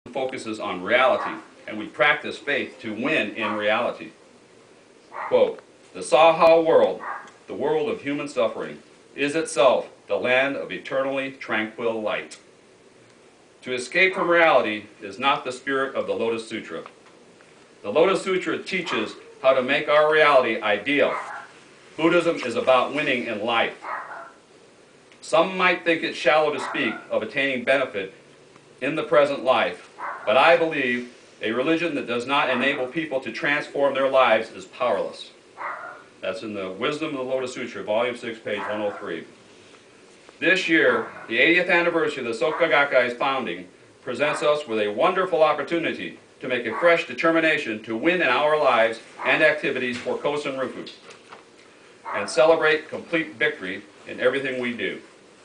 focuses on reality, and we practice faith to win in reality. Quote, "The Sahel world, the world of human suffering, is itself the land of eternally tranquil light. To escape from reality is not the spirit of the Lotus Sutra. The Lotus Sutra teaches how to make our reality ideal. Buddhism is about winning in life. Some might think it shallow to speak of attaining benefit in the present life, but I believe a religion that does not enable people to transform their lives is powerless." That's in the Wisdom of the Lotus Sutra, Volume 6, page 103. This year, the 80th anniversary of the Soka Gakkai's founding presents us with a wonderful opportunity to make a fresh determination to win in our lives and activities for Kosen Rufu, and celebrate complete victory in everything we do.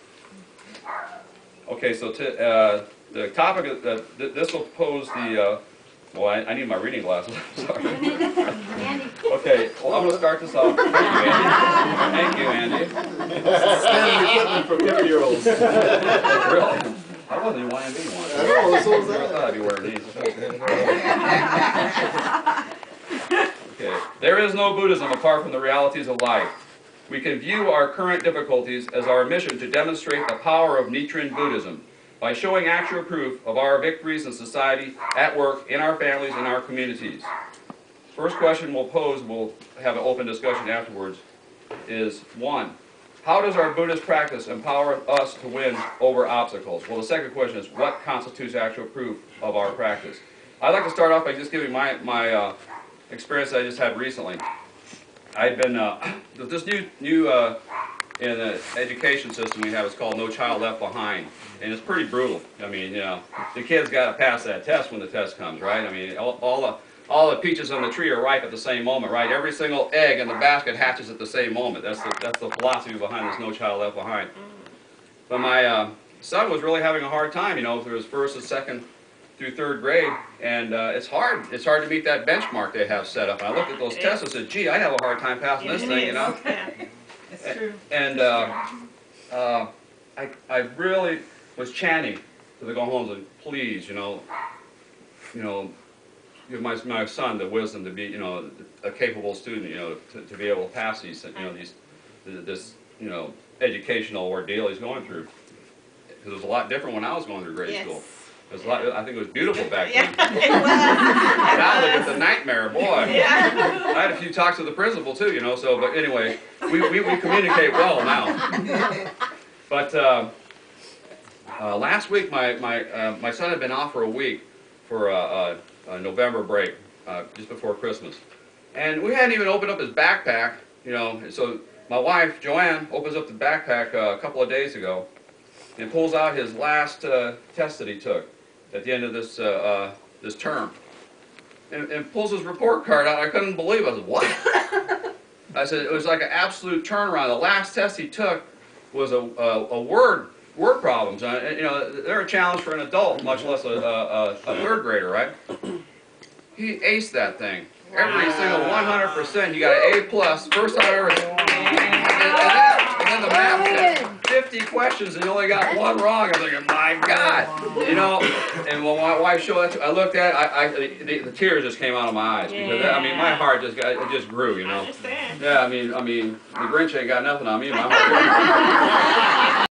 Okay, so the topic of this will pose the, well, I need my reading glasses. Sorry. Okay, well, I'm going to start this off. Thank you, Andy. Standard equipment for 50-year-olds. Really? I wasn't even wanting to be one. I know, so was I that. thought I'd be wearing these. Okay. There is no Buddhism apart from the realities of life. We can view our current difficulties as our mission to demonstrate the power of Nichiren Buddhism by showing actual proof of our victories in society, at work, in our families, and our communities. First question we'll pose, we'll have an open discussion afterwards, is 1. How does our Buddhist practice empower us to win over obstacles? Well, the second question is, what constitutes actual proof of our practice? I'd like to start off by just giving my experience that I just had recently. I've been, this new in the education system we have is called No Child Left Behind, and it's pretty brutal. I mean, you know, the kids got to pass that test when the test comes, right? I mean, all the peaches on the tree are ripe at the same moment, right? Every single egg in the basket hatches at the same moment. That's the philosophy behind this No Child Left Behind. But my son was really having a hard time, you know, through his first and second through third grade, and it's hard. It's hard to meat that benchmark they have set up. And I looked at those tests and said, "Gee, I have a hard time passing this thing," you know. It's true. And I really was chanting to the Gohons, and please, you know, give my son the wisdom to be, you know, a capable student, you know, to be able to pass these, you know, this, you know, educational ordeal he's going through. Because it was a lot different when I was going through grade school. It was a lot, I think it was beautiful back then. It was. Now look at the nightmare, boy. Yeah. I had a few talks with the principal too, you know. So, but anyway, we communicate well now. But last week, my son had been off for a week for a November break, just before Christmas, and we hadn't even opened up his backpack, you know. So my wife Joanne opens up the backpack a couple of days ago, and pulls out his last test that he took at the end of this this term, and pulls his report card out. I couldn't believe it. I said, "What?" I said, it was like an absolute turnaround. The last test he took was a word problems. You know, they're a challenge for an adult, much less a third grader, right? He aced that thing. Every single 100%. He got an A+, first time ever. And then the math test. 50 questions and you only got one wrong. I'm thinking, my God, you know. And when my wife showed that, I looked at it, the tears just came out of my eyes because I mean my heart just grew, you know. I understand. Yeah, I mean the Grinch ain't got nothing on me. My heart.